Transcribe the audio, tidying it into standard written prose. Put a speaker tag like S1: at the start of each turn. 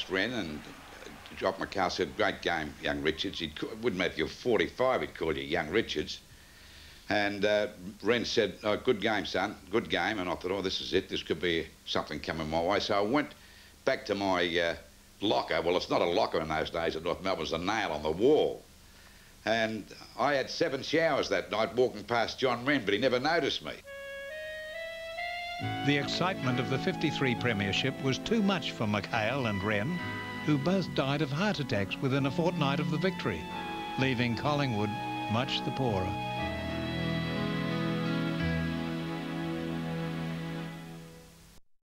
S1: asked Ren, and Jock McHale said, great game, young Richards. Wouldn't matter if you're 45, he'd call you young Richards. And Ren said, oh, good game, son, good game. And I thought, oh, this is it. This could be something coming my way. So I went back to my locker. Well, it's not a locker in those days at North Melbourne. It was a nail on the wall. And I had 7 showers that night walking past John Wren, but he never noticed me.
S2: The excitement of the '53 premiership was too much for McHale and Wren, who both died of heart attacks within a fortnight of the victory, leaving Collingwood much the poorer.